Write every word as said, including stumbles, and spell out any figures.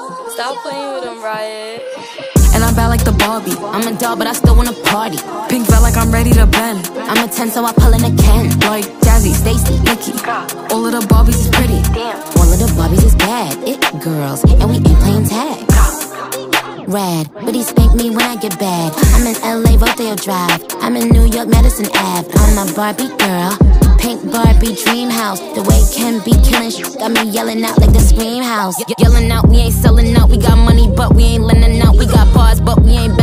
Stop playing with him, Riot. And I'm bad like the Barbie. I'm a doll, but I still wanna party. Pink felt like I'm ready to bend. I'm a ten, so I pull in a Ken. Like Jazzy, Stacy, Nikki. All of the Barbies is pretty. All of the Barbies is bad. It girls, and we ain't playing tag. Rad, but he spanked me when I get bad. I'm in L A, Rodeo Drive. I'm in New York, Madison Ave. I'm a Barbie girl. Pink Barbie dream house. The way Ken be killing shit got me yelling out like the Scream House. Ye Yelling out, we ain't selling out. We got money, but we ain't lending out. We got bars, but we ain't